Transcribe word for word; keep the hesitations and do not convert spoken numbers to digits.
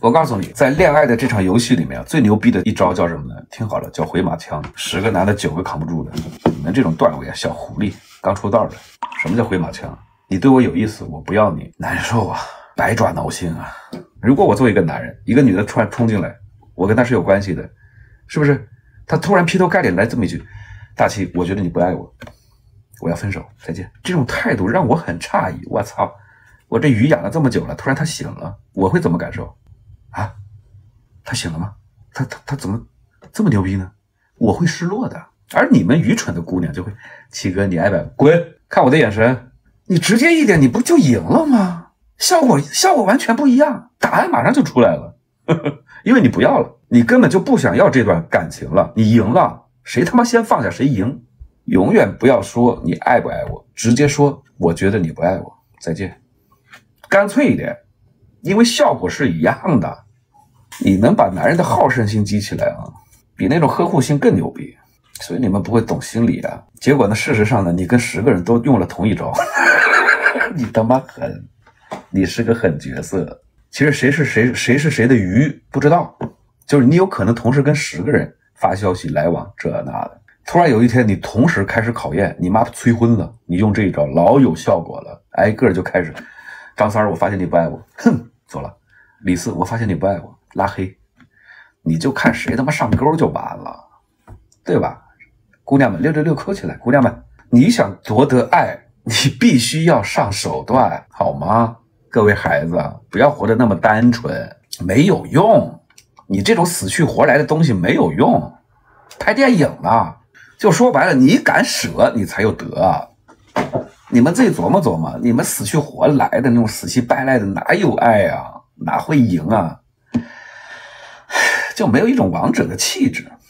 我告诉你，在恋爱的这场游戏里面，最牛逼的一招叫什么呢？听好了，叫回马枪。十个男的九个扛不住的。你们这种段位啊，小狐狸，刚出道的。什么叫回马枪？你对我有意思，我不要你，难受啊，百爪挠心啊。如果我作为一个男人，一个女的突然冲进来，我跟她是有关系的，是不是？她突然劈头盖脸来这么一句：“大七，我觉得你不爱我，我要分手，再见。”这种态度让我很诧异。我操，我这鱼养了这么久了，突然她醒了，我会怎么感受？啊，他醒了吗？他他他怎么这么牛逼呢？我会失落的。而你们愚蠢的姑娘就会，七哥你爱不爱滚？看我的眼神，你直接一点，你不就赢了吗？效果效果完全不一样，答案马上就出来了，呵呵，因为你不要了，你根本就不想要这段感情了，你赢了，谁他妈先放下谁赢。永远不要说你爱不爱我，直接说我觉得你不爱我，再见，干脆一点。因为效果是一样的，你能把男人的好胜心激起来啊，比那种呵护心更牛逼。所以你们不会懂心理啊。结果呢，事实上呢，你跟十个人都用了同一招，你他妈狠，你是个狠角色。其实谁是谁谁是谁的鱼不知道，就是你有可能同时跟十个人发消息来往这那的。突然有一天你同时开始考验，你妈催婚了，你用这一招老有效果了，挨个就开始，张三我发现你不爱我，哼。走了，李四，我发现你不爱我，拉黑，你就看谁他妈上钩就完了，对吧？姑娘们，六六六扣起来！姑娘们，你想夺得爱，你必须要上手段，好吗？各位孩子，不要活得那么单纯，没有用。你这种死去活来的东西没有用。拍电影呢，就说白了，你敢舍，你才有得。你们自己琢磨琢磨，你们死去活来的那种死乞白赖的，哪有爱啊？哪会赢啊？就没有一种王者的气质。